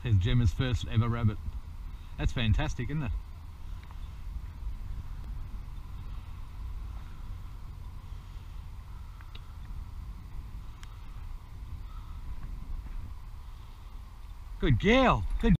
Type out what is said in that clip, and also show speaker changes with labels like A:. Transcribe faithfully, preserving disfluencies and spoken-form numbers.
A: There's Gemma's first ever rabbit. That's fantastic, isn't it? Good girl. Good